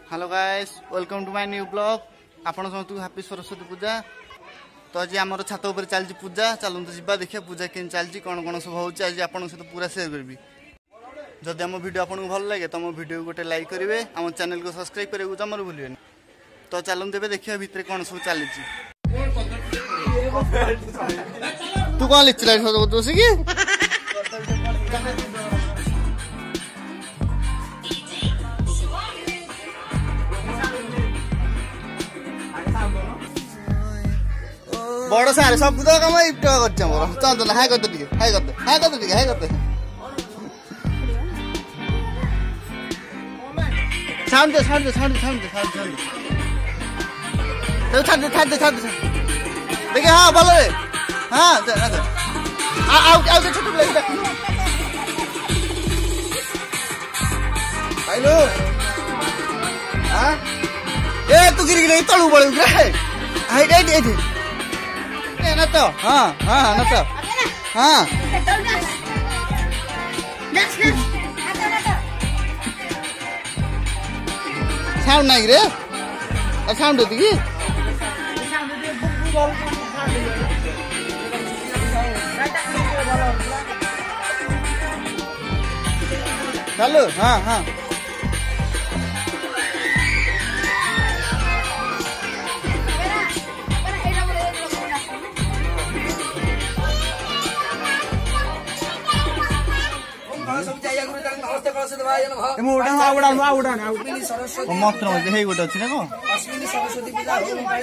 Hello guys welcome to my new blog आपण समस्त happy Saraswati पूजा। तो आज आम छात उपर चलती पूजा चलते जा देखिए पूजा के चलती कौन कौन सब होची आज आपन सहित पूरा शेयर करबी। जदि आम वीडियो आपको भल लगे तो आम वीडियो गोटे लाइक करेंगे आम चैनल को सब्सक्राइब करने को जमार भूलिए। तो चलते देखिए भितर कौन सब चली। तू कौन लिखला बस कि बड़ सारे सब तो कम इट कर चंदन हाय करते हाय करते हाय करते हाय करते साउंड दे साउंड दे साउंड दे साउंड दे साउंड दे छाड़ दे छाड़ दे छाड़ दे देखिए। हाँ भलो रे हाँ आउ छोटू प्लेट हेलो हाँ ए तू गिरी नहीं तलू बड़ू रे हाय दे ना तो हाँ हाँ ना तो हाँ साउंड नहीं रे साउंड होती की चलो हाँ हाँ सरस्वती पूजा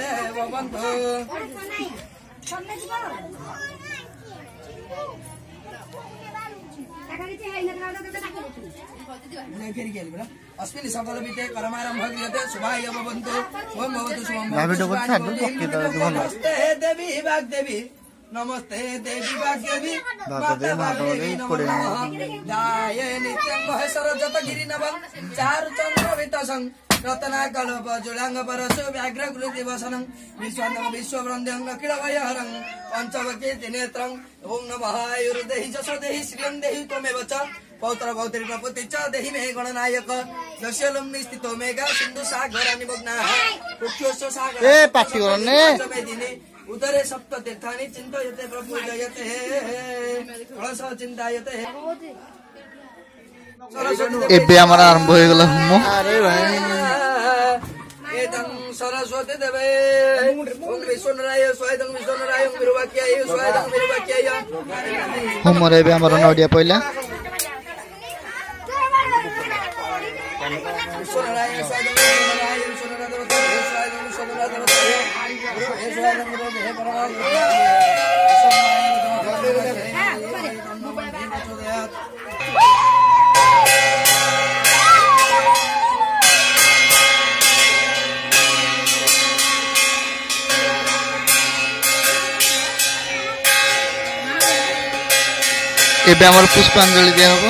अस्मिन् सकल विते कर्मारंभ क्रियते शुभाय भवन्तु ओम भवतु शुभम नमस्ते देवी वाग्देवी नमस्ते देवी वाग्देवी माता वाग्देवी नमः जाय नित्यं महेश्वर जत गिरि नवं चारु चंद्र वितसं रत्ना कल्प जुलांग परशु व्याघ्र कृति वसनं विश्वंदं विश्ववृंदं अखिल भयहरं पंचवके त्रिनेत्रं ओम नमः आयुर्देहि जसो देहि श्रियं देहि त्वमेव च पौत्र पौत्री प्रपुति च देहि मे गणनायक दस्यलुं निस्थितो मेघ सिंधु सागरा निमग्नाः कुक्षोस्व सागर ए पाटी करने उदरे सप्त तीर्थानि चिन्तयते प्रपूजयते कलश चिन्तायते। एबे हमारा आरंभ हो गला हम अरे भाई एतं सरस्वती देवे ओम विष्णुराय स्वायं विष्णुराय विरुवाक्याय स्वायं विरुवाक्याय हम रे बे हमारा नडिया पहिला विष्णुराय स्वायं विष्णुराय विष्णुराय स्वायं विष्णुराय एबे हमर पुष्पांजलि दिया हबो।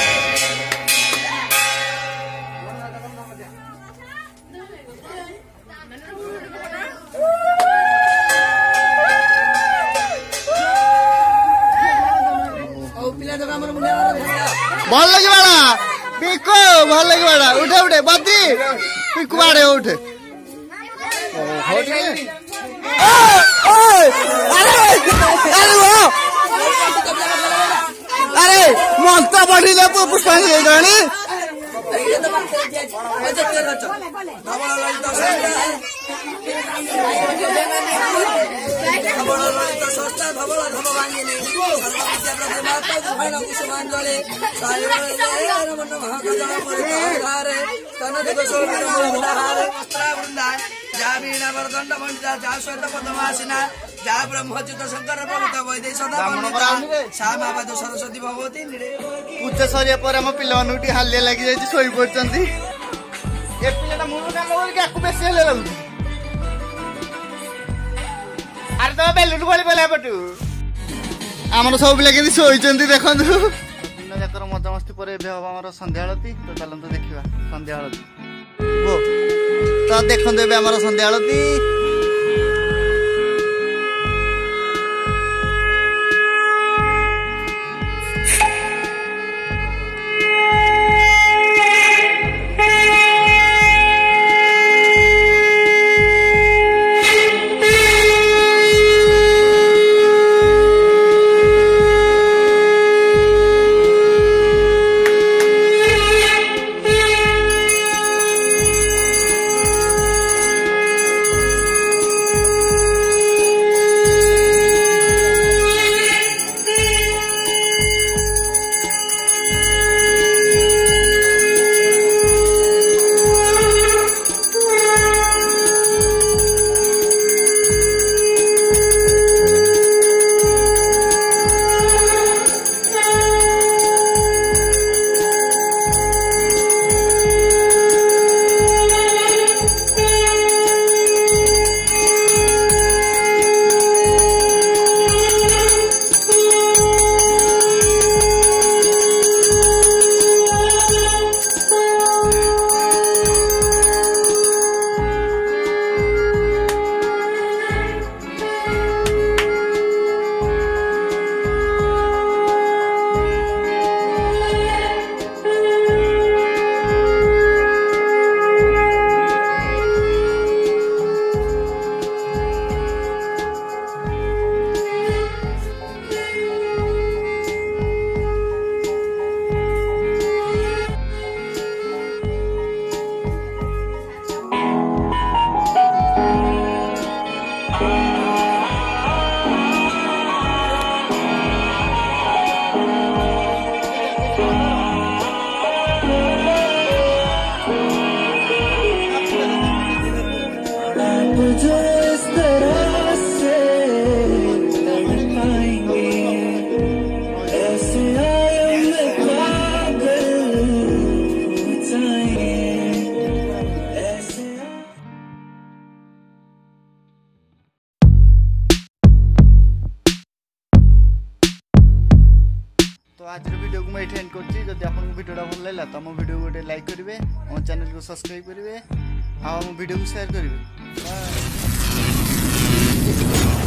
भल लगे बाड़ा पिको भल लगे बाड़ा उठे उठे बाती पिको बाड़े उठे अरे मक्ता बढ़िले पुष्पांजलि गणी सरस्वती भगवती पूजा सरिया पर हम पिला मानू हालिया लगी जाई सोई पड़चंती ए पिलाटा मुरु काम करके आकु बेसी हेले लागु अरे तो बेलुन गोली पला पटू हमर सब पिला केदी सोईचंती देखंतु दिन जाकर मजामस्ती पर एबे हम हमर संध्या आळती तो चलंतु देखिबा संध्या आळती ओ तो देखंतु एबे हमर संध्या आळती तो आज वीडियो को मैं एंड करछि जदि आपन वीडियोटा भल लागला तो मो वीडियो गोटे लाइक करिवे और चैनल को सब्सक्राइब करिवे आ मो वीडियो को शेयर करिवे।